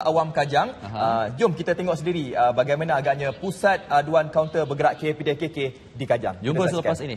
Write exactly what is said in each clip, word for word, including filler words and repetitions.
Awam Kajang. Uh, jom kita tengok sendiri uh, bagaimana agaknya pusat aduan kaunter bergerak K P D N K K di Kajang. Jumpa selepas ini.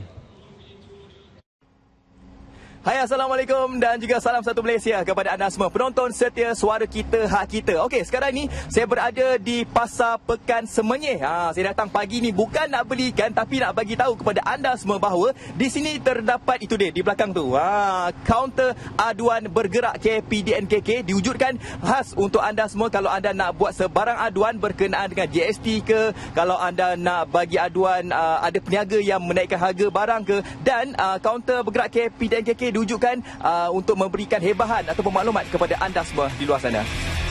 Hai, Assalamualaikum dan juga salam satu Malaysia kepada anda semua penonton setia Suara Kita Hak Kita. Okey, sekarang ni saya berada di Pasar Pekan Semenyih. Ha, saya datang pagi ni bukan nak belikan tapi nak bagi tahu kepada anda semua bahawa di sini terdapat itu dia di belakang tu. Ha, kaunter aduan bergerak K P D N K K diwujudkan khas untuk anda semua kalau anda nak buat sebarang aduan berkenaan dengan G S T ke, kalau anda nak bagi aduan uh, ada peniaga yang menaikkan harga barang ke, dan uh, kaunter bergerak K P D N K K diwujudkan uh, untuk memberikan hebahan ataupun maklumat kepada anda semua di luar sana.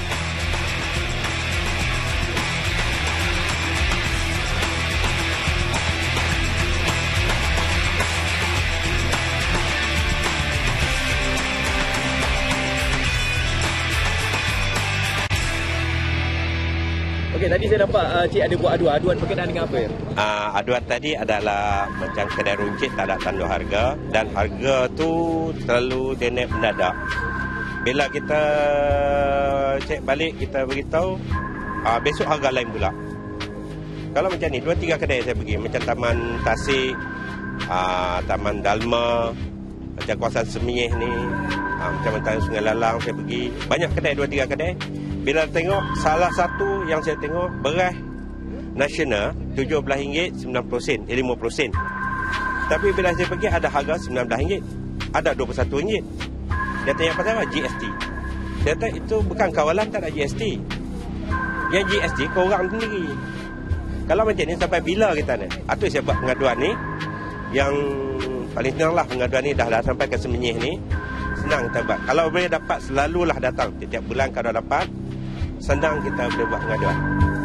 Okey, tadi saya nampak uh, Cik ada buat aduan. Aduan berkenaan dengan apa ya? Uh, aduan tadi adalah macam kedai runcit tak ada tanduh harga, dan harga tu terlalu dia naik mendadak. Bila kita cek balik, kita beritahu uh, besok harga lain pula. Kalau macam ni, dua tiga kedai saya pergi, macam Taman Tasik, uh, Taman Dalma, macam kawasan Semenyih ni, uh, macam Taman Sungai Lalang saya pergi. Banyak kedai, dua tiga kedai. Bila tengok, salah satu yang saya tengok, beras nasional tujuh belas ringgit sembilan puluh sen, eh, lima puluh sen. Tapi bila saya pergi ada harga sembilan belas ringgit, ada dua puluh satu ringgit. Dia tanya pasal apa? G S T. Saya kata itu bukan kawalan, tak ada G S T. Yang G S T korang sendiri. Kalau macam ni sampai bila kita ni? Atau saya buat pengaduan ni, yang paling senang lah pengaduan ni dah, dah sampai ke Semenyih ni. Senang kita buat. Kalau boleh dapat, selalulah datang. Setiap bulan kalau dapat, senang kita boleh buat pengaduan.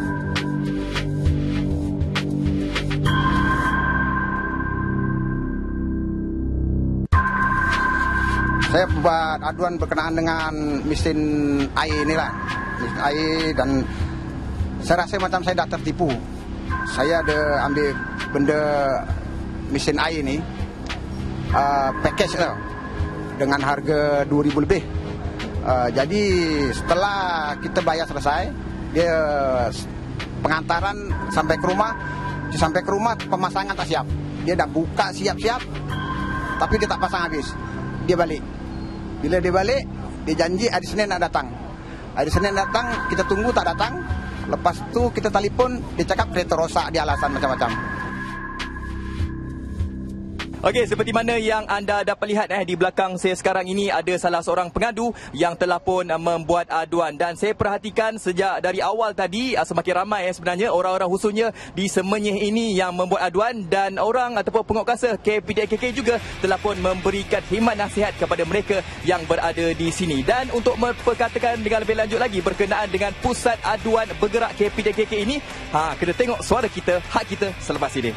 Saya buat aduan berkenaan dengan mesin air ni lah. Mesin air, dan saya rasa macam saya dah tertipu. Saya ada ambil benda mesin air ni, uh, package lah, dengan harga dua ribu lebih. Uh, jadi setelah kita bayar selesai, dia pengantaran sampai ke rumah. Sampai ke rumah pemasangan tak siap. Dia dah buka siap-siap, tapi dia tak pasang habis. Dia balik. Bila dia balik, dia janji hari Senin nak datang. Hari Senin datang, kita tunggu tak datang. Lepas tu kita telefon, dia cakap kereta rosak, dia alasan macam-macam. Okey, seperti mana yang anda dapat lihat eh, di belakang saya sekarang ini ada salah seorang pengadu yang telah pun uh, membuat aduan, dan saya perhatikan sejak dari awal tadi uh, semakin ramai eh, sebenarnya orang-orang khususnya di Semenyih ini yang membuat aduan, dan orang ataupun penguatkuasa K P D N K K juga telah pun memberikan khidmat nasihat kepada mereka yang berada di sini. Dan untuk memperkatakan dengan lebih lanjut lagi berkenaan dengan pusat aduan bergerak K P D N K K ini, ha, kena tengok Suara Kita Hak Kita selepas ini.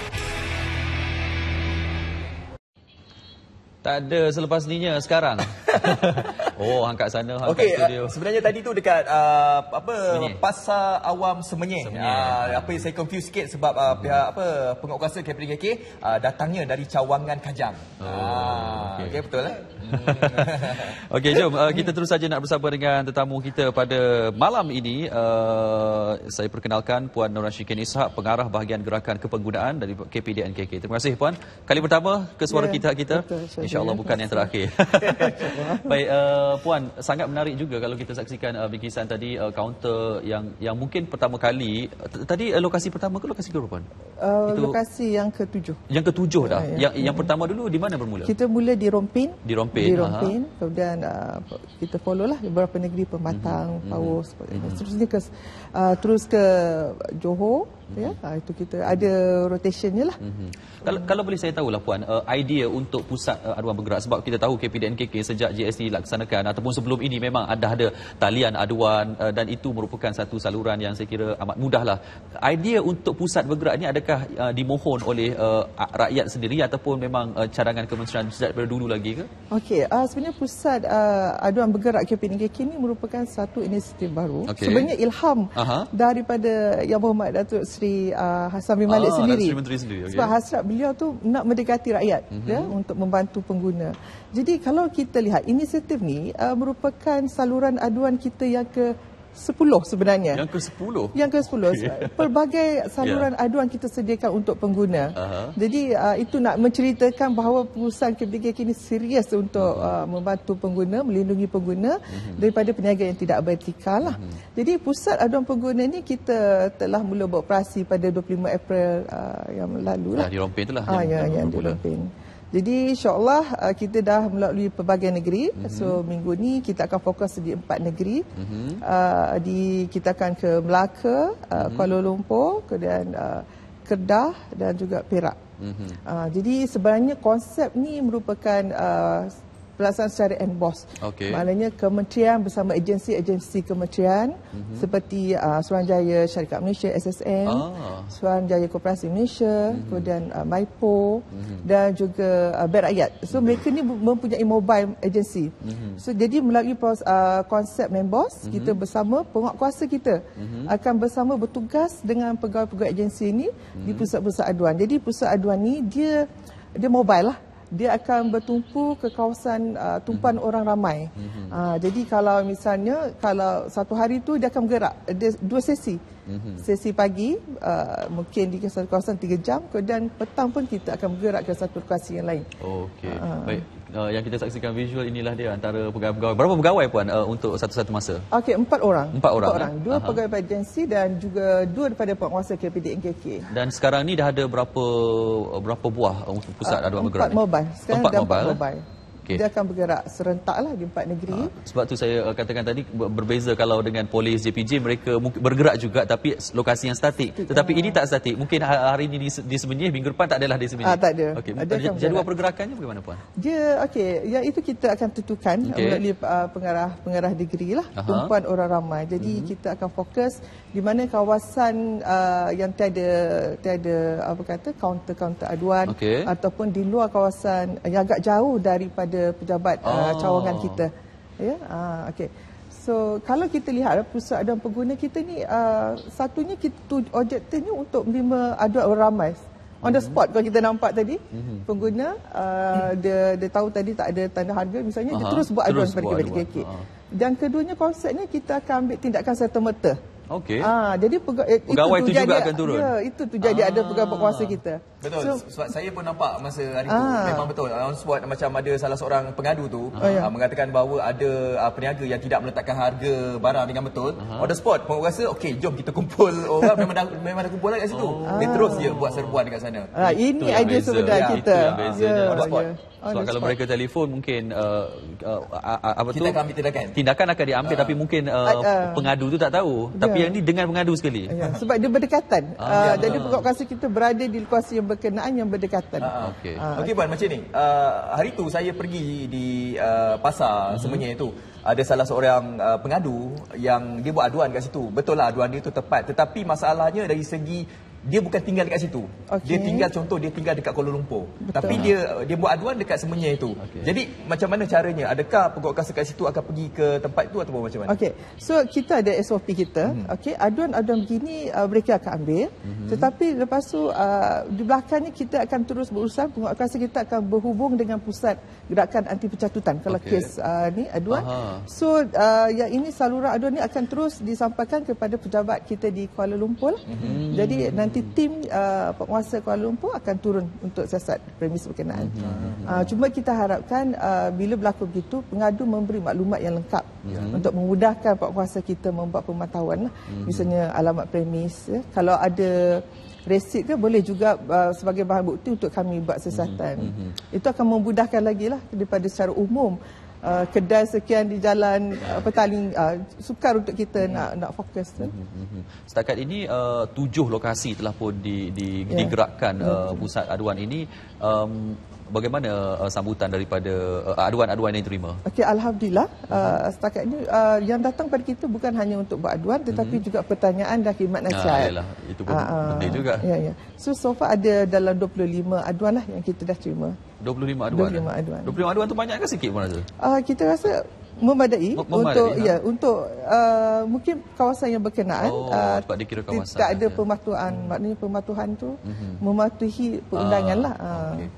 Tak ada selepas ininya sekarang. Oh, angkat sana, angkat okay, studio. Uh, sebenarnya tadi tu dekat uh, apa Semenyih. Pasar Awam Semenyih. Semenyih. Uh, apa yang saya confuse sikit sebab uh, pihak apa penguatkuasa K P D N K K uh, datangnya dari Cawangan Kajang. Oh, ah, okey, okay, betul eh? Okey, jom uh, kita terus saja nak bersama dengan tetamu kita pada malam ini. Uh, saya perkenalkan Puan Nur Rashikin Ishak, pengarah bahagian gerakan kepenggunaan dari K P D N K K. Terima kasih Puan. Kali pertama ke Suara ya, Kita kita. InsyaAllah bukan yang terakhir. Baik, uh, Puan, sangat menarik juga kalau kita saksikan uh, bingkisan tadi, uh, kaunter yang yang mungkin pertama kali. Tadi uh, lokasi pertama ke lokasi kedua, Puan? Uh, Itu lokasi yang ketujuh. Yang ketujuh dah. Ya, ya. Yang yang pertama dulu di mana bermula? Kita mula di Rompin. Di Rompin. Di Rompin. Aha. Kemudian uh, kita follow lah beberapa negeri, Pematang, mm-hmm. Paus, mm-hmm. seterusnya ke uh, terus ke Johor. Mm-hmm. Ya, uh, itu kita ada rotationnya lah. Mm-hmm. Kalau kalau boleh saya tahulah Puan, uh, idea untuk pusat uh, aduan bergerak, sebab kita tahu K P D N K K sejak G S T dilaksanakan ataupun sebelum ini memang ada ada talian aduan, uh, dan itu merupakan satu saluran yang saya kira amat mudahlah. Idea untuk pusat bergerak ini adakah uh, dimohon oleh uh, rakyat sendiri ataupun memang uh, cadangan kementerian sejak daripada dulu lagi ke? Okey, uh, sebenarnya pusat uh, aduan bergerak K P D N K K ini merupakan satu inisiatif baru. Okay. Sebenarnya ilham Aha. daripada Yang Berhormat Datuk Seri uh, Hassan bin Malik ah, sendiri. sendiri. Okay. Sebab hasrat beliau tu nak mendekati rakyat, mm-hmm. ya, untuk membantu pengguna. Jadi kalau kita lihat inisiatif ni uh, merupakan saluran aduan kita yang ke sepuluh sebenarnya. Yang ke sepuluh? Yang ke sepuluh. Okay. Pelbagai saluran yeah. aduan kita sediakan untuk pengguna. Uh-huh. Jadi uh, itu nak menceritakan bahawa perusahaan K P D N K K ini serius untuk uh-huh. uh, membantu pengguna, melindungi pengguna uh-huh. daripada peniaga yang tidak beretika lah. Uh-huh. Jadi pusat aduan pengguna ni kita telah mula beroperasi pada dua puluh lima April uh, yang lalu lah. Di Rompin tu lah. Ah, ya, yang di Rompin. Jadi insyaAllah uh, kita dah melalui pelbagai negeri. Mm-hmm. So minggu ni kita akan fokus di empat negeri. Mm-hmm. uh, di, kita akan ke Melaka, uh, mm-hmm. Kuala Lumpur, kemudian uh, Kedah dan juga Perak. Mm-hmm. uh, jadi sebenarnya konsep ni merupakan uh, pelaksanaan secara emboss. Okay. Maknanya kementerian bersama agensi-agensi kementerian mm-hmm. seperti uh, Suruhanjaya Syarikat Malaysia S S M, ah. Suruhanjaya Koperasi Malaysia, mm-hmm. kemudian uh, MYPO mm-hmm. dan juga uh, Bank Rakyat. So mm-hmm. mereka ni mempunyai mobile agensi. Mm-hmm. So jadi melalui uh, konsep memboss, mm-hmm. kita bersama penguatkuasa kita mm-hmm. akan bersama bertugas dengan pegawai-pegawai agensi ini mm-hmm. di pusat-pusat aduan. Jadi pusat aduan ni dia dia mobile lah. Dia akan bertumpu ke kawasan uh, tumpuan mm-hmm. orang ramai. Mm-hmm. Uh, jadi kalau misalnya kalau satu hari tu dia akan bergerak ada dua sesi. Mm-hmm. Sesi pagi uh, mungkin di satu kawasan tiga jam, kemudian petang pun kita akan bergerak ke satu lokasi yang lain. Okey. Uh, Baik. Uh, yang kita saksikan visual inilah dia antara pegawai-pegawai. Berapa pegawai puan uh, untuk satu-satu masa? Okey, empat orang. Empat orang. Empat orang. Eh? Dua Aha. pegawai agensi dan juga dua daripada penguasa K P D N K K. Dan sekarang ni dah ada berapa berapa buah untuk pusat uh, aduan bergerak? Empat mobile. Sekarang empat dah mobile. Empat mobile. Okay. Dia akan bergerak serentak lah di empat negeri. Ha, sebab tu saya uh, katakan tadi berbeza kalau dengan polis J P J mereka bergerak juga tapi lokasi yang statik. Tetapi ha. ini tak statik. Mungkin hari ini di, di Semenyih, minggu depan tak adalah di Semenyih. Ah, tak ada. Okay. Jadual pergerakannya bagaimana puan? Dia okey, yang itu kita akan tentukan okay. melalui uh, pengarah pengarah negeri lah, Aha. tumpuan orang ramai. Jadi hmm. kita akan fokus di mana kawasan uh, yang tiada tiada apa kata kaunter-kaunter aduan okay. ataupun di luar kawasan yang agak jauh daripada pejabat oh. uh, cawangan kita. Ya, ah, okey. So kalau kita lihat pusat aduan pengguna kita ni uh, satunya kita objektifnya untuk menerima aduan orang ramai. On the spot kalau kita nampak tadi mm-hmm. pengguna uh, dia dia tahu tadi tak ada tanda harga misalnya, Aha, dia terus buat aduan kepada K P D N K K. Dan keduanya konsepnya kita akan ambil tindakan serta-merta. Okey. Ah, jadi pega- pegawai itu, itu juga jadi, akan turun. Ya, itu tu jadi ah. ada pegawai penguasa kita. Betul. So, sebab saya pun nampak masa hari tu ah. memang betul. On spot macam ada salah seorang pengadu tu ah. uh, mengatakan bahawa ada uh, peniaga yang tidak meletakkan harga barang dengan betul. Uh-huh. On the spot penguasa, okey jom kita kumpul orang memang dah memang dah kumpul lah kat situ. Oh. Dia terus dia buat serbuan dekat sana. Ah, ini idea sebenar ya, kita. Ya, on the spot. Ya. Sebab kalau mereka telefon mungkin uh, uh, apa kita tu akan ambil tindakan. Tindakan akan diambil uh. tapi mungkin uh, uh, pengadu tu tak tahu. Yeah. Tapi yang ni dengan pengadu sekali. Ya. Sebab dia berdekatan. Ah, uh, ya. Jadi penguasa kita berada di lokasi yang berkenaan yang berdekatan. Uh, Okey. Uh, Okey puan, macam ni. Uh, hari tu saya pergi di uh, pasar uh-huh. Semenyih itu. Ada salah seorang uh, pengadu yang dia buat aduan kat situ. Betul lah aduan dia tu tepat. Tetapi masalahnya dari segi dia bukan tinggal dekat situ. Okay. Dia tinggal contoh dia tinggal dekat Kuala Lumpur. Betul. Tapi dia dia buat aduan dekat Semenyih itu. Okay. Jadi macam mana caranya? Adakah pegawai kuasa kat situ akan pergi ke tempat itu atau macam mana? Okey. So kita ada S O P kita. Hmm. Okey, aduan-aduan begini uh, mereka akan ambil. Hmm. Tetapi lepas tu uh, di belakangnya kita akan terus berusaha, pegawai kuasa kita akan berhubung dengan pusat gerakan anti pencatutan kalau okay. kes uh, ni aduan. Aha. So uh, yang ini saluran aduan ni akan terus disampaikan kepada pejabat kita di Kuala Lumpur. Hmm. Jadi nanti Nanti tim uh, penguasa Kuala Lumpur akan turun untuk siasat premis berkenaan. Mm-hmm. Uh, cuma kita harapkan uh, bila berlaku begitu, pengadu memberi maklumat yang lengkap mm-hmm. untuk memudahkan penguasa kita membuat pemantauan. Lah. Mm-hmm. Misalnya alamat premis. Ya. Kalau ada resit ke boleh juga uh, sebagai bahan bukti untuk kami buat siasatan. Mm-hmm. Itu akan memudahkan lagi lah daripada secara umum. Uh, kedai sekian di jalan uh, petaling uh, sukar untuk kita mm-hmm. nak nak fokus tu. Mm-hmm. Setakat ini uh, tujuh lokasi telah pun di, di, yeah. digerakkan uh, pusat aduan ini. Um, bagaimana uh, sambutan daripada uh, aduan-aduan yang diterima? Okey, alhamdulillah. Uh, setakat ini uh, yang datang pada kita bukan hanya untuk buat aduan tetapi mm-hmm. juga pertanyaan dan khidmat nasihat. Ah, itu pun uh, penting juga. Ya ya. So so far ada dalam dua puluh lima aduan lah yang kita dah terima. dua puluh lima aduan. dua puluh lima aduan. dua puluh lima aduan tu banyak ke sikit pun rasa? Uh, kita rasa memadai, memadai untuk ha? ya untuk uh, mungkin kawasan yang berkenaan. Oh, uh, sebab dikira kawasan. Tak ada ya. pematuhan, hmm. maknanya pematuhan tu mm-hmm. mematuhi perundangan ah, lah. Uh. Okay.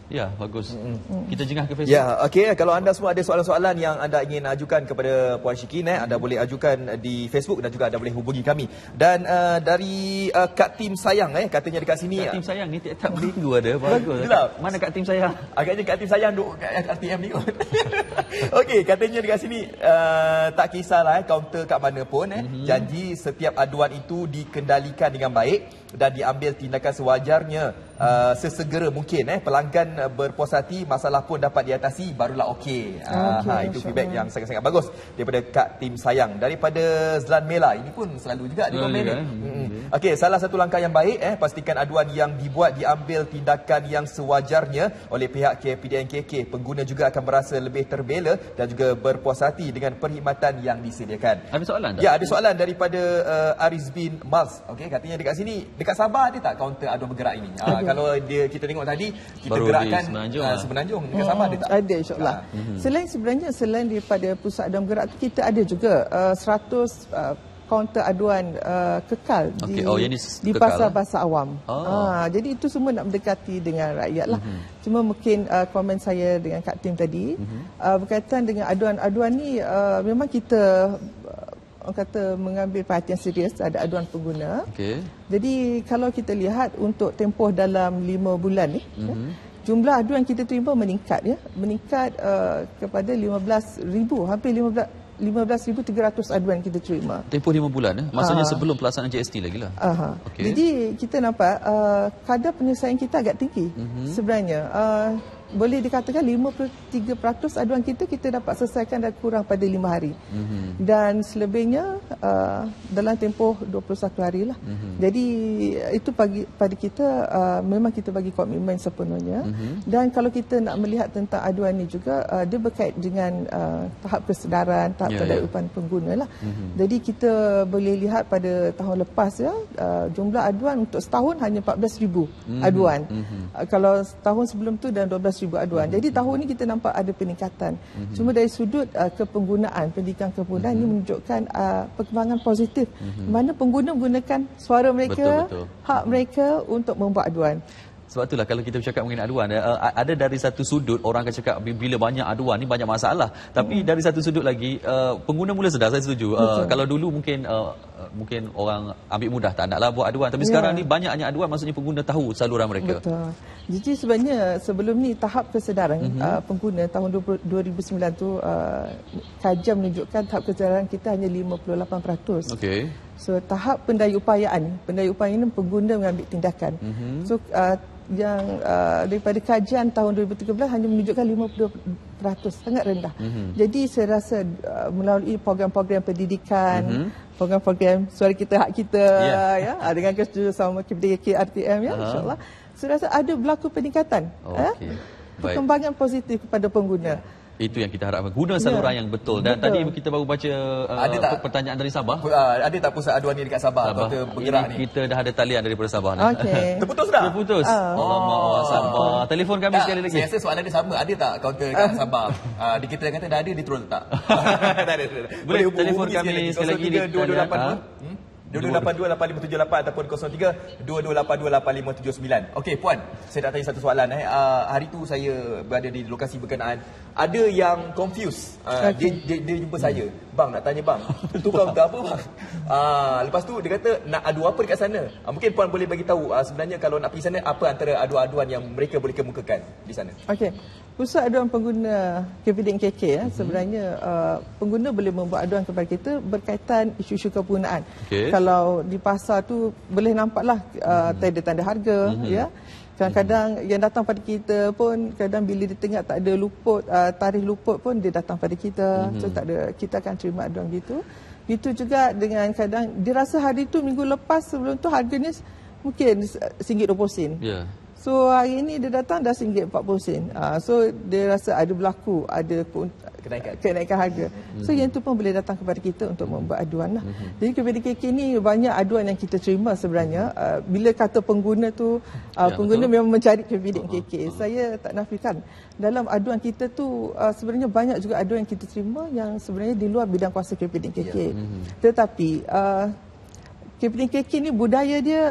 Ya, bagus. Mm-hmm. Kita jengah ke Facebook. Ya, okey. Kalau anda semua ada soalan-soalan yang anda ingin ajukan kepada Puan Syikin, eh, anda boleh ajukan di Facebook dan juga anda boleh hubungi kami. Dan uh, dari uh, Kak Tim Sayang, eh, katanya dekat sini. Kak Tim Sayang ni tiap-tiap minggu ada. Bagus. Mana Kak Tim Sayang? Agaknya Kak Tim Sayang duduk kat R T M ni kot. Okey, katanya dekat sini, uh, tak kisahlah eh, kaunter kat mana pun, eh, mm-hmm. janji setiap aduan itu dikendalikan dengan baik dan diambil tindakan sewajarnya, uh, sesegera mungkin. Eh, pelanggan uh, berpuas hati, masalah pun dapat diatasi, barulah okey. Okay, uh, itu feedback yang sangat-sangat bagus daripada Kak Tim Sayang. Daripada Zlan Mela, ini pun selalu juga di komen ni. Hmm. Okey, salah satu langkah yang baik, eh, pastikan aduan yang dibuat diambil tindakan yang sewajarnya oleh pihak K P D N K K. Pengguna juga akan merasa lebih terbela dan juga berpuas hati dengan perkhidmatan yang disediakan. Ada soalan tak? Ya, ada soalan daripada uh, Aris bin Mals. Okey, katanya dekat sini, dekat Sabah ada tak kaunter aduan bergerak ini? Uh, kalau dia kita tengok tadi, kita baru gerakkan Semenanjung, uh, Semenanjung. Dekat hmm. Sabah ada tak? Ada, insyaAllah. Uh. Hmm. Selain sebenarnya, selain daripada pusat aduan bergerak, kita ada juga uh, seratus uh, kaunter aduan uh, kekal okay. di, oh, di pasar-pasar awam. Oh. Uh, jadi itu semua nak mendekati dengan rakyat lah. Mm-hmm. Cuma mungkin uh, komen saya dengan Kak Tim tadi, mm-hmm. uh, berkaitan dengan aduan-aduan ni, uh, memang kita uh, kata mengambil perhatian serius ada aduan pengguna. Okay. Jadi kalau kita lihat untuk tempoh dalam lima bulan ni, mm-hmm. ya, jumlah aduan kita terima meningkat, ya, meningkat uh, kepada lima belas ribu, hampir lima belas ribu tiga ratus aduan kita terima. Tempoh lima bulan, eh? Maksudnya uh, sebelum pelaksanaan G S T lagi lah. Uh, okay. Jadi kita nampak uh, kadar penyelesaian kita agak tinggi uh-huh. sebenarnya. Uh, boleh dikatakan lima puluh tiga peratus aduan kita kita dapat selesaikan dan kurang pada lima hari. Uh-huh. Dan selebihnya uh, dalam tempoh dua puluh satu hari lah. Uh-huh. Jadi itu bagi, pada kita uh, memang kita bagi komitmen sepenuhnya. Uh-huh. Dan kalau kita nak melihat tentang aduan ini juga, uh, dia berkait dengan uh, tahap kesedaran, tahap yeah, kedalupan yeah. pengguna lah. Uh-huh. Jadi kita boleh lihat pada tahun lepas, ya, uh, jumlah aduan untuk setahun hanya empat belas ribu uh-huh. aduan. Uh-huh. Uh, kalau tahun sebelum tu dan dua belas ribu aduan. Uh-huh. Jadi tahun ini kita nampak ada peningkatan. Uh-huh. Cuma dari sudut uh, kepenggunaan, pendidikan kepenggunaan, uh-huh. ini menunjukkan uh, perkembangan positif. Uh-huh. Mana pengguna menggunakan suara mereka, betul, betul. hak mereka untuk membuat aduan. Sebab itulah kalau kita bercakap mengenai aduan, uh, ada dari satu sudut orang akan cakap bila banyak aduan ni banyak masalah. Tapi hmm. dari satu sudut lagi, uh, pengguna mula sedar, saya setuju. Uh, kalau dulu mungkin uh, mungkin orang ambil mudah, tak naklah buat aduan. Tapi ya. sekarang ni banyaknya aduan, maksudnya pengguna tahu saluran mereka. Betul. Jadi sebenarnya sebelum ni tahap kesedaran mm-hmm. uh, pengguna tahun dua ribu sembilan tu, uh, kajian menunjukkan tahap kesedaran kita hanya lima puluh lapan peratus. Okey. So tahap pendayuupayaan, pendayuupayaan ni pengguna mengambil tindakan. Mm-hmm. So uh, yang uh, daripada kajian tahun dua ribu tiga belas hanya menunjukkan lima puluh peratus, sangat rendah. Mm-hmm. Jadi saya rasa uh, melalui program-program pendidikan, mm-hmm. program-program suara kita hak kita, yeah. ya, dengan kerjasama K P D K K R T M, ya, uh-huh. insya-Allah saya rasa ada berlaku peningkatan, oh, eh? okay. perkembangan Baik. positif kepada pengguna. Itu yang kita harapkan. Guna saluran ya. yang betul. Dan betul. tadi kita baru baca uh, ada tak, pertanyaan dari Sabah. Uh, ada tak pusat aduan ni dekat Sabah? Sabah. Atau bergerak ni? Kita dah ada talian daripada Sabah ni. Okay. Terputus dah? Terputus. Uh. Alamak, oh. Sabah. Telefon kami tak, sekali lagi. Saya rasa soalan dia sama. Ada tak kaunter kat Sabah? Uh, di kita kata dah ada, dia terus letak. Tak ada. Boleh telefon kami sekali lagi di talian. dua dua lapan dua lapan lima tujuh lapan ataupun kosong tiga dua dua lapan dua lapan lima tujuh sembilan. Okey Puan, saya nak tanya satu soalan. Eh. Uh, hari tu saya berada di lokasi berkenaan. Ada yang confused. Uh, okay. dia, dia, dia jumpa saya. Bang, nak tanya bang, tu kau untuk apa bang? Uh, lepas tu dia kata nak adu apa dekat sana? Uh, mungkin Puan boleh bagi tahu uh, sebenarnya kalau nak pergi sana apa antara adu-aduan yang mereka boleh kemukakan di sana? Okey. Pusat aduan pengguna K P D N K K, ya, hmm. sebenarnya uh, pengguna boleh membuat aduan kepada kita berkaitan isu-isu kepenggunaan. Okay. Kalau di pasar tu boleh nampaklah uh, tanda-tanda harga, hmm. ya. Kadang-kadang yang datang pada kita pun kadang bila dia tengok tak ada luput, uh, tarikh luput pun dia datang pada kita. Mm-hmm. So tak ada, kita akan terima aduan gitu. Itu juga dengan kadang dia rasa hari tu minggu lepas sebelum tu harganya mungkin one ringgit dua puluh sen. Yeah. So hari ini dia datang dah one ringgit empat puluh sen. Uh, so dia rasa ada berlaku, ada kenaikan, kenaikan harga. Mm-hmm. So yang tu pun boleh datang kepada kita untuk membuat aduan lah. Mm-hmm. Jadi K P D K K ni banyak aduan yang kita terima sebenarnya. Uh, bila kata pengguna tu, uh, ya, pengguna betul. memang mencari K P D N K K. Uh-huh. Saya tak nafikan. Dalam aduan kita tu uh, sebenarnya banyak juga aduan yang kita terima yang sebenarnya di luar bidang kuasa K P D N K K. Ya. Mm-hmm. Tetapi uh, K P D N K K ni budaya dia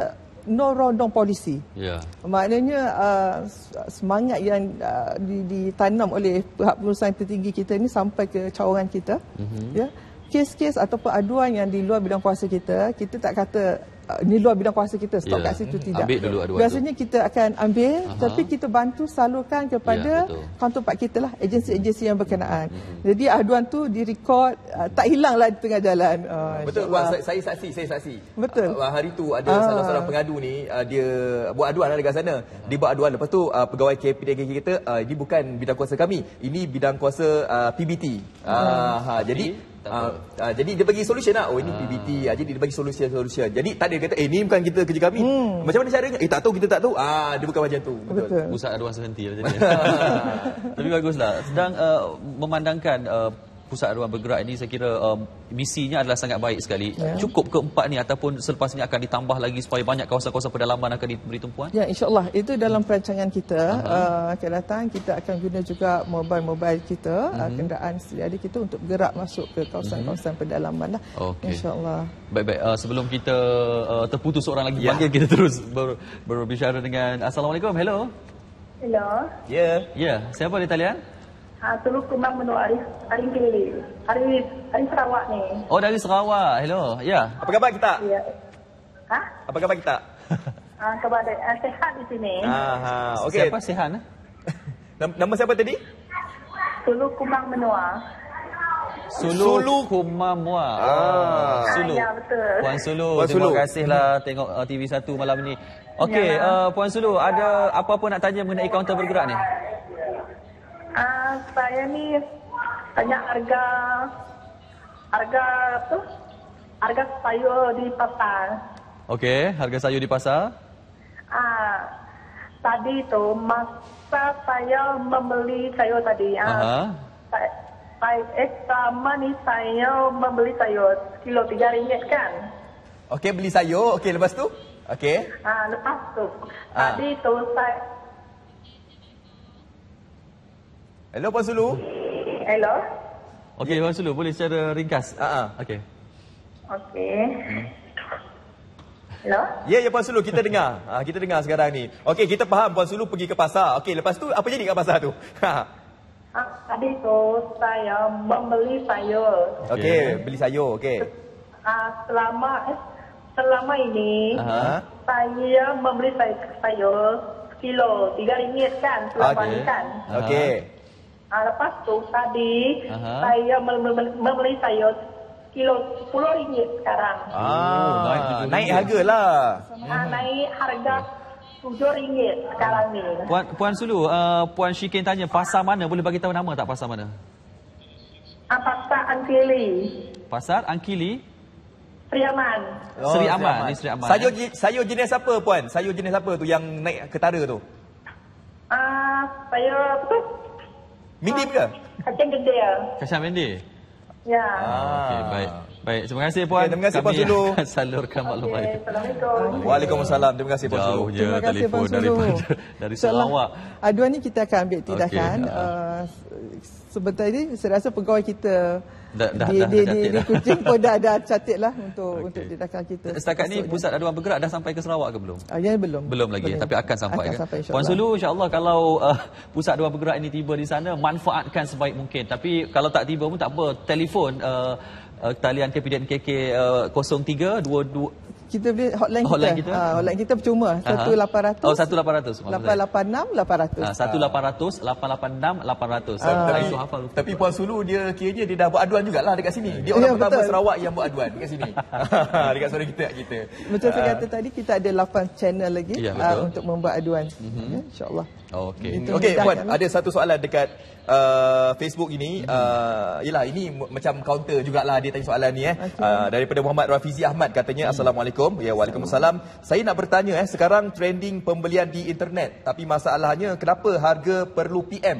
no rondong polisi. Ya. Maknanya uh, semangat yang uh, ditanam oleh pihak pengurusan tertinggi kita ni sampai ke cawangan kita. Mm-hmm. Ya. Kes-kes ataupun aduan yang di luar bidang kuasa kita, kita tak kata uh, ni luar bidang kuasa kita, stop yeah. kat situ, tidak. Ambil dulu aduan. Biasanya tu. Kita akan ambil, Aha. tapi kita bantu salurkan kepada yeah, counterpart kita lah, agensi-agensi yang berkenaan. Mm-hmm. Jadi aduan tu direkod, uh, tak hilanglah di tengah jalan. Uh, Betul, Wah, saya, saya saksi, saya saksi. Betul. Uh, hari tu ada ah. salah seorang pengadu ni, uh, dia buat aduan lah dekat sana. Dia buat aduan, lepas tu uh, pegawai K P D N K K kita, uh, ini bukan bidang kuasa kami, ini bidang kuasa uh, P B T. Uh, uh, ha, jadi Uh, uh, jadi dia bagi solution lah. Oh ini P B T. Uh, jadi dia bagi solution solution. Jadi tak ada kata eh ni bukan kita kerja kami. Hmm. Macam mana caranya? Eh tak tahu, kita tak tahu. Ah dia bukan macam tu. Betul. Betul. Pusat aduan sehenti lah jadi. Tapi baguslah. Sedang uh, memandangkan uh, pusat aduan bergerak ini, saya kira uh, misinya adalah sangat baik sekali. Ya. Cukup ke empat ni ataupun selepas ini akan ditambah lagi supaya banyak kawasan-kawasan pedalaman akan diberi tumpuan? Ya, insya-Allah itu dalam perancangan kita. Uh, akan datang kita akan guna juga mobile-mobile kita, uh-huh. uh, kenderaan sedia ada kita untuk bergerak masuk ke kawasan-kawasan uh-huh. pedalaman lah. Okay. Insya-Allah. Baik-baik. Uh, sebelum kita uh, terputus seorang lagi, ya. panggil kita terus ber, berbicara dengan Assalamualaikum. Hello. Hello. Ya. Yeah. Ya, yeah. Siapa di talian? Ha, Teluk Kembang Menua Arif, Arif Kili. Arif, Arif Sarawak ni. Oh, dari Sarawak. Hello. Ya. Yeah. Apa khabar kita? Ya. Ha? Apa khabar kita? Ah, ha, khabar uh, sehat di sini. Ah, ha. Okey. Siapa sihat? Eh? Nama, nama siapa tadi? Teluk Kembang Menua. Sulu, Sulu. Kumamua. Ah, Sulu. Ah, ya, betul. Puan Sulu, Puan terima Sulu. kasihlah tengok uh, T V satu malam ni. Okey, ya. uh, Puan Sulu, ada apa-apa nak tanya mengenai kaunter bergerak ni? Ah, saya ni tanya harga harga apa? Harga sayur di pasar. Okey, harga sayur di pasar? Ah, tadi tu masa saya membeli sayur tadi. Ah, saya, saya eh sama ni saya membeli sayur kilo tiga ringgit kan? Okey, beli sayur. Okey, lepas tu? Okey. Ah, lepas tu Ah. tadi tu saya. Hello Puan Sulu. Hello. Okey, Puan Sulu, boleh secara ringkas? Ah, ah. Okey. Okey. Hello. Ya, ya Puan Sulu, kita dengar. Ah, kita dengar sekarang ni. Okey, kita faham Puan Sulu pergi ke pasar. Okey, lepas tu apa jadi kat pasar tu? Ah, tadi tu saya membeli sayur. Okey, okay, beli sayur. Okey. Ah, selama eh, selama ini Aha. saya membeli say- sayur kilo tiga ringgit kan selama Okay. ini kan. Okey. Ah, lepas tu tadi Aha. saya membeli, membeli sayur kilo sepuluh ringgit sekarang. Ah, Oh, naik tujuh naik ringgit. harga lah. Ah, naik harga tujuh ringgit sekarang ni. Puan Puan Sulu, uh, Puan Syikin tanya pasar mana? Boleh bagi tahu nama tak pasar mana? Ah, pasar Angkili, Pasar Angkili, Sri Aman. Oh, Sri Sri Aman. Aman. Ni Sri Aman. Sayur eh? ji- sayur jenis apa Puan? Sayur jenis apa tu yang naik ketara tu? Ah, sayur apa tu? Medium ke? Kacang gede. Kacang mendi. Ya. Ah, okey, baik. Baik, terima kasih Puan. Okey, terima kasih, Puan Kami Sulu. akan salurkan maklumat Okay, itu. Assalamualaikum. Waalaikumsalam. Terima kasih Puan Sulu. Jauh je Terima kasih, telefon Puan Sulu. daripada dari Sarawak. Aduan ni kita akan ambil tindakan. Okey, Uh, sebentar ini saya rasa pegawai kita Dah- dah- di, dah di, catat di, di dah. Kuching pun dah ada catat lah untuk Okey. untuk tindakan kita. Setakat ni Maksudnya. pusat aduan bergerak dah sampai ke Sarawak ke belum? Ah, ya, belum. Belum lagi, Belum. tapi akan sampai akan kan? sampai, Puan insyaAllah. Sulu, insya-Allah kalau uh, pusat aduan bergerak ini tiba di sana, manfaatkan sebaik mungkin. Tapi kalau tak tiba pun tak apa, telefon uh, uh, talian K P D N K K uh, kosong tiga dua dua Kita boleh hotline kita. Hotline kita? Ah, hotline kita percuma. satu lapan kosong kosong Oh, satu lapan kosong kosong. lapan lapan enam lapan kosong kosong. Ah, satu lapan kosong kosong lapan lapan enam lapan kosong kosong. Ah, Saya tapi, tu hafal. tapi Puan Sulu dia kiranya dia dah buat aduan jugalah dekat sini. Dia Ya, orang pertama betul. Sarawak yang buat aduan dekat sini. dekat suara kita kita. Macam saya kata tadi, kita ada lapan channel lagi Ya, ah, betul. untuk membuat aduan. Ya, InsyaAllah. Okey. Itu Okey mudahkan Puan, lah. ada satu soalan dekat uh, Facebook ini. Uh, yelah ini m- macam counter jugalah dia tanya soalan ni eh. Okey. Uh, daripada Muhammad Rafizi Ahmad katanya Assalamualaikum. Ya Waalaikumsalam. Saya nak bertanya eh sekarang trending pembelian di internet tapi masalahnya kenapa harga perlu P M?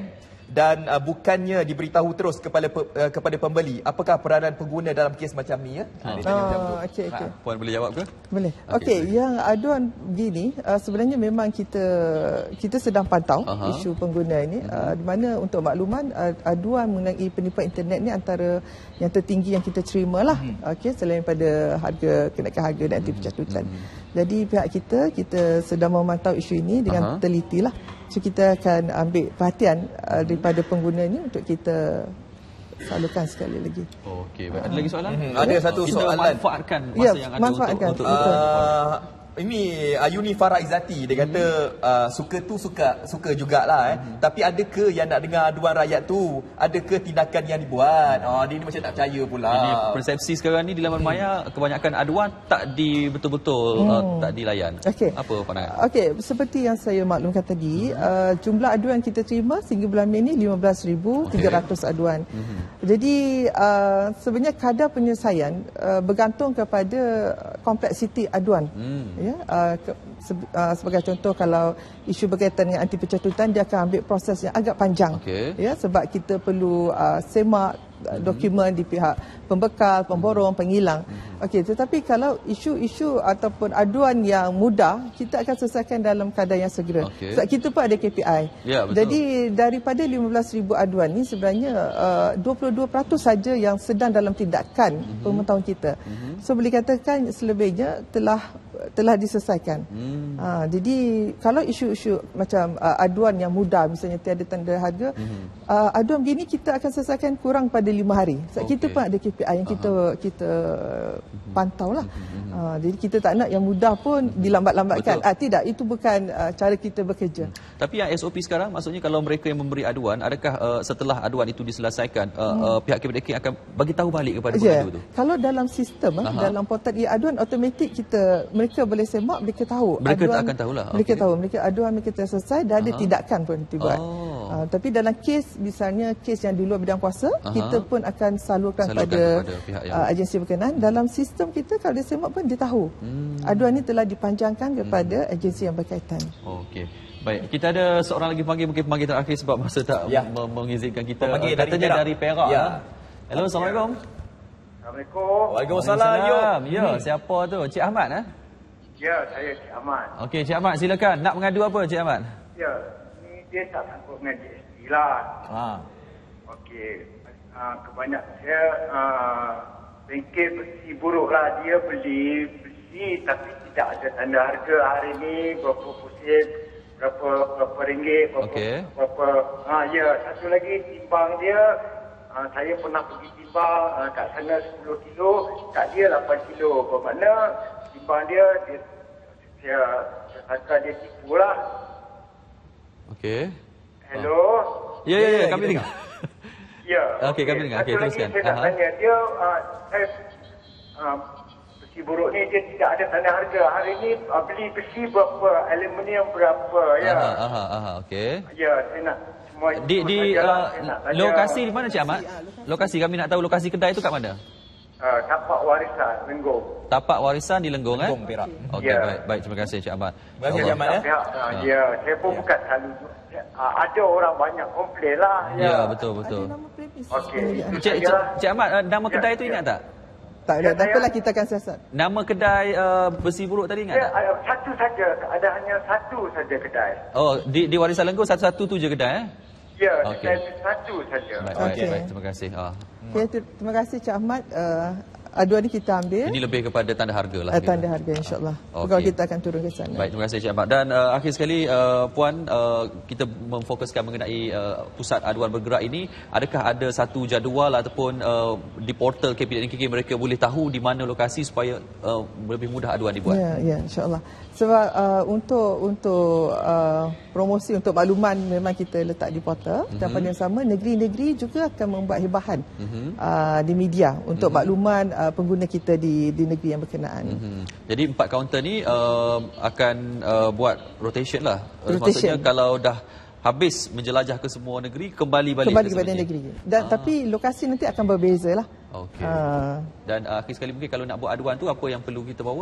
dan uh, bukannya diberitahu terus kepada pe, uh, kepada pembeli, apakah peranan pengguna dalam kes macam ni ya? Ha, dia tanya macam tu. Oh, okey okey. Puan boleh jawab ke? Boleh. Okey, okay, yang aduan begini uh, sebenarnya memang kita kita sedang pantau uh-huh. isu pengguna ini uh, di mana untuk makluman uh, aduan mengenai penipuan internet ni antara yang tertinggi yang kita terima lah. Uh-huh. Okey, selain pada harga kenaikan harga dan anti pencatutan. Uh-huh. Jadi pihak kita kita sedang memantau isu ini dengan uh-huh. teliti lah. So kita akan ambil perhatian uh, daripada pengguna ini untuk kita salurkan sekali lagi. Oh, okey, baik. Ada lagi soalan? Hmm, ada satu kita soalan. Manfaatkan masa ya, yang ada manfaatkan. untuk, untuk, untuk uh, ini Ayuni Farah Izzati dia kata hmm. uh, suka tu suka suka jugalah eh. Hmm. Tapi ada ke yang nak dengar aduan rakyat tu? Ada ke tindakan yang dibuat? Oh, dia ni macam tak percaya pula. Jadi persepsi sekarang ni di laman maya hmm. kebanyakan aduan tak di betul-betul hmm. uh, tak dilayan. Okay. Apa pandangan? Okey, seperti yang saya maklumkan tadi, hmm. uh, jumlah aduan kita terima sehingga bulan Mei ni lima belas ribu tiga ratus okay. aduan. Hmm. Jadi uh, sebenarnya kadar penyelesaian uh, bergantung kepada kompleksiti aduan. Hmm. Ya, uh, ke, se, uh, sebagai contoh kalau isu berkaitan dengan anti pencatutan dia akan ambil proses yang agak panjang. Okay. Ya, sebab kita perlu uh, semak mm-hmm. dokumen di pihak pembekal, pemborong, penghilang. Mm-hmm. Okey, tetapi kalau isu-isu ataupun aduan yang mudah, kita akan selesaikan dalam keadaan yang segera. Okay. Sebab kita pun ada K P I. Ya, betul. Jadi daripada lima belas ribu aduan ni sebenarnya uh, dua puluh dua peratus saja yang sedang dalam tindakan mm-hmm. pemantauan kita. Mm-hmm. So boleh katakan selebihnya telah telah diselesaikan. Hmm. Ha, jadi kalau isu-isu macam uh, aduan yang mudah, misalnya tiada tanda harga, hmm. uh, aduan begini kita akan selesaikan kurang pada lima hari. Sebab okay. kita pun ada K P I yang kita Aha. kita pantau lah. Hmm. Uh, jadi kita tak nak yang mudah pun hmm. dilambat-lambatkan. Ah, tidak, itu bukan uh, cara kita bekerja. Hmm. Tapi yang S O P sekarang, maksudnya kalau mereka yang memberi aduan, adakah uh, setelah aduan itu diselesaikan, uh, hmm. uh, pihak K P D N K akan bagi tahu balik kepada yeah. pengadu tu? Kalau dalam sistem, uh, dalam portal e-aduan, automatik kita mereka boleh semak, mereka tahu. Mereka aduan, tak akan tahulah. Mereka okay. tahu, mereka aduan mereka telah selesai, dah ada Aha. tindakan pun dibuat. Oh. Uh, tapi dalam kes, misalnya kes yang di luar bidang kuasa, Aha. kita pun akan salurkan, salurkan pada, pada yang... uh, agensi berkenaan. Dalam sistem kita, kalau dia semak pun dia tahu. Hmm. Aduan ini telah dipanjangkan kepada hmm. agensi yang berkaitan. Okey. Baik, kita ada seorang lagi panggil, mungkin panggil terakhir sebab masa tak ya. mengizinkan kita. Panggil uh, katanya dari Perak. Ya. Hello, Assalamualaikum. Assalamualaikum. Waalaikumsalam. Ya, hmm. siapa tu? Cik Ahmad eh? Ya, saya Cik Ahmad. Okey, Cik Ahmad, silakan. Nak mengadu apa, Cik Ahmad? Ya, ni dia tak sangkut dengan J S T lah. Ha. Okey, uh, kebanyakan saya uh, bengkel besi buruk lah. Dia beli besi tapi tidak ada tanda harga hari ni, berapa pusin, berapa berapa ringgit, berapa, okay. berapa. Ha, ya, satu lagi timbang dia, uh, saya pernah pergi timbang uh, kat sana sepuluh kilo, kat dia lapan kilo. Bermakna timbang dia, dia saya, saya sangka dia tipu lah. Okey. Hello. Ya, ya, ya, kami dengar. Ya. Okey, kami dengar. Okey, teruskan. Saya nak tanya, dia, uh, saya, uh, besi buruk ni, dia tidak ada tanda harga. Hari ni uh, beli besi berapa, aluminium berapa, ya. Aha, aha, aha, okey. Ya, saya nak semua di, di uh, lokasi di mana, Cik Ahmad? Lokasi, kami nak tahu lokasi kedai tu kat mana? Uh, tapak warisan, Lenggong. Tapak warisan di Lenggong, eh? Lenggong, Perak. Okey, ya. baik. Baik, terima kasih, Cik Ahmad. Terima kasih, Cik Ahmad, ya. Uh, ya, saya pun ya. bukan selalu. Uh, ada orang banyak komplain lah. Ya, ya betul, betul. Okey. Cik, Cik, Cik Ahmad, uh, nama kedai ya, tu ingat ya. tak? Tak ada, tak apalah, kita akan siasat. Nama kedai uh, besi buruk tadi ingat ya, tak? Satu saja, ada hanya satu saja kedai. Oh, di, di Warisan Lenggong satu-satu tu je kedai, eh? Ya, okay. kedai satu saja. Baik, okay. baik, baik, terima kasih. Ah. Okay, terima kasih, Cik Ahmad. Uh, aduan ni kita ambil. Ini lebih kepada tanda harga lah. Uh, tanda harga, insyaAllah. Okay. Pegawai kita akan turun ke sana. Baik, terima kasih, Cik Ahmad. Dan uh, akhir sekali, uh, Puan, uh, kita memfokuskan mengenai uh, pusat aduan bergerak ini. Adakah ada satu jadual ataupun uh, di portal K P D N K K mereka boleh tahu di mana lokasi supaya uh, lebih mudah aduan dibuat? Ya, ya, insyaAllah. Sebab uh, untuk untuk uh, promosi, untuk makluman memang kita letak di portal. Mm-hmm. Dan pada yang sama, negeri-negeri juga akan membuat hibahan mm-hmm. uh, di media untuk mm-hmm. makluman uh, pengguna kita di di negeri yang berkenaan. Mm-hmm. Jadi empat kaunter ni uh, akan uh, buat rotation lah. Rotation. Maksudnya kalau dah habis menjelajah ke semua negeri, kembali balik kembali ke kepada negeri. Dan ah. tapi lokasi nanti akan berbeza lah. Okey. Uh. Dan uh, akhir sekali mungkin kalau nak buat aduan tu, apa yang perlu kita bawa?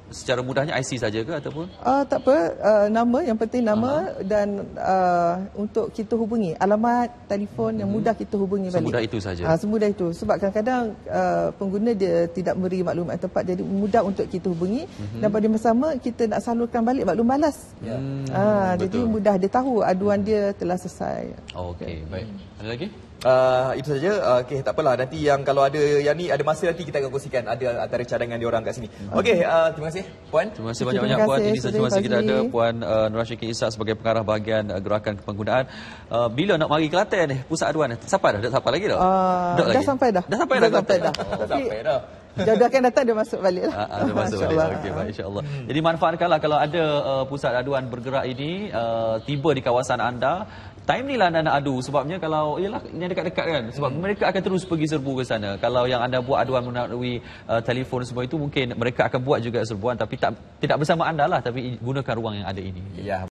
secara mudahnya I C saja ke ataupun? Uh, tak apa, uh, nama yang penting nama uh-huh. dan uh, untuk kita hubungi alamat telefon uh-huh. yang mudah kita hubungi balik. Semudah itu saja. Uh, semudah itu. Sebab kadang-kadang uh, pengguna dia tidak beri maklumat tempat, jadi mudah untuk kita hubungi uh-huh. dan pada masa sama kita nak salurkan balik maklum balas. Ya. Hmm, uh, jadi mudah dia tahu aduan dia telah selesai. Okey, baik. Ada lagi? Uh, itu saja. Uh, Okey, tak apalah. Nanti yang kalau ada yang ni ada masa nanti kita akan kongsikan ada antara cadangan diorang kat sini. Okey, uh, terima kasih Puan. Terima kasih banyak-banyak Puan. Ini saja masa kita ada Puan uh, Nur Ashikin Ishak sebagai pengarah bahagian uh, gerakan penggunaan. Uh, bila nak mari Kelantan ni pusat aduan? Sampai dah? Dah sampai lagi dah? Uh, dah lagi? sampai dah. Dah sampai dah. Dah sampai dah. Oh, sampai dah. Jadual akan datang dia masuk balik lah. Ah, dia masuk balik. Okey, baik, insya-Allah. Hmm. Jadi manfaatkanlah kalau ada uh, pusat aduan bergerak ini uh, tiba di kawasan anda. Time ni lah anda nak adu sebabnya kalau ialah yang dekat-dekat kan sebab hmm. mereka akan terus pergi serbu ke sana. Kalau yang anda buat aduan melalui uh, telefon semua itu mungkin mereka akan buat juga serbuan tapi tak tidak bersama anda lah tapi gunakan ruang yang ada ini. Ya.